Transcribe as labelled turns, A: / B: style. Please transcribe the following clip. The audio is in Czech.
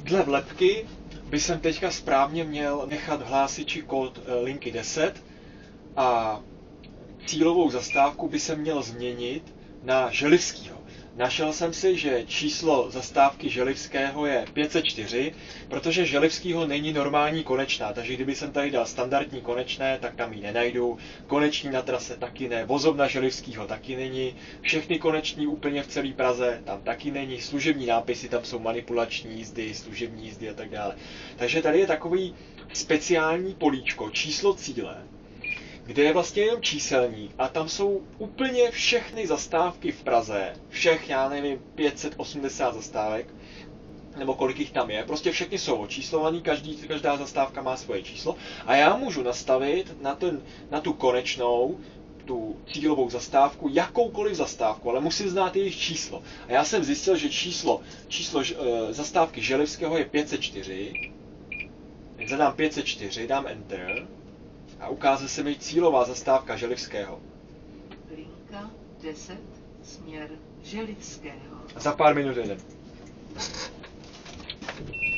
A: Dle vlepky by jsem teďka správně měl nechat v hlásiči kód linky 10 a cílovou zastávku by se měl změnit na Želivskýho. Našel jsem si, že číslo zastávky Želivského je 504, protože Želivskýho není normální konečná, takže kdyby jsem tady dal standardní konečné, tak tam ji nenajdu, koneční na trase taky ne, vozovna Želivskýho taky není, všechny koneční úplně v celé Praze tam taky není, služební nápisy tam jsou manipulační jízdy, služební jízdy a tak dále. Takže tady je takový speciální políčko, číslo cíle, kde je vlastně jenom číselník a tam jsou úplně všechny zastávky v Praze, všech, já nevím, 580 zastávek, nebo kolik jich tam je, prostě všechny jsou očíslovaný, každá zastávka má svoje číslo a já můžu nastavit na tu konečnou, tu cílovou zastávku, jakoukoliv zastávku, ale musím znát jejich číslo. A já jsem zjistil, že číslo zastávky Želivského je 504, tak zadám 504, dám Enter, a ukáže se mi cílová zastávka Želivského.
B: Linka 10, směr Želivského.
A: Za pár minut jedem.